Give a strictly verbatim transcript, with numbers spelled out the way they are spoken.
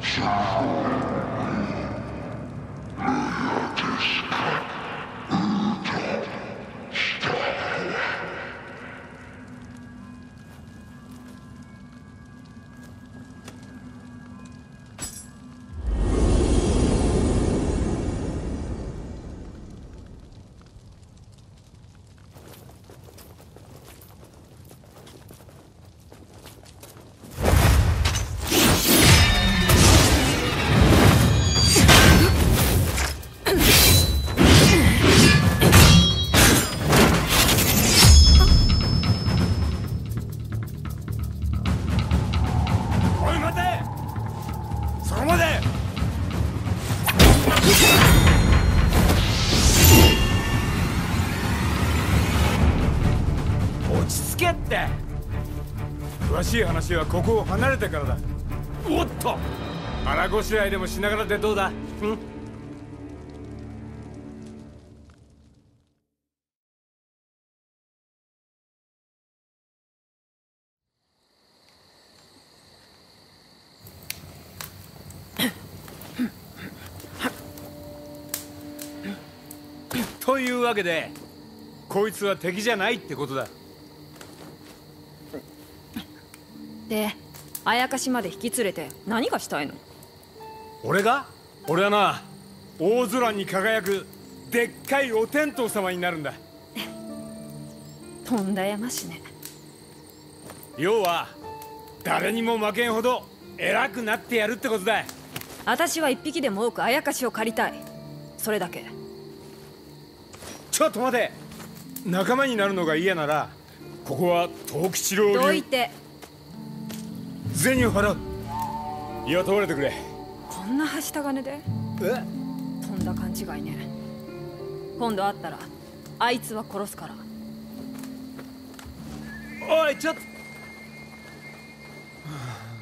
詳しい話はここを離れてからだ。おっと、腹ごしらえでもしながらでどうだ？ん？というわけで、こいつは敵じゃないってことだ。 で、あやかしまで引き連れて何がしたいの？ 俺が？俺はな、大空に輝くでっかいお天道様になるんだ。 とんだやましね。 要は誰にも負けんほど偉くなってやるってことだ。 私は一匹でも多くあやかしを借りたい。それだけ。 ちょっと待て。仲間になるのが嫌なら、ここは藤吉郎流。 どいて。 銭を払う。雇われてくれ。 こんなはした金で？ え？ とんだ勘違いね。今度会ったらあいつは殺すから。 おい、ちょっと。